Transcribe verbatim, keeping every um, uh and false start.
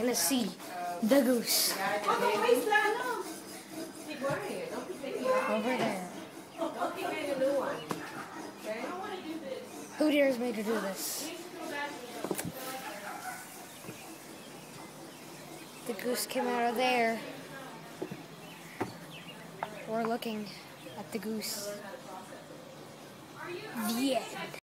gonna see the goose. Over there. Who dares me to do this? The goose came out of there. We're looking at the goose. The end.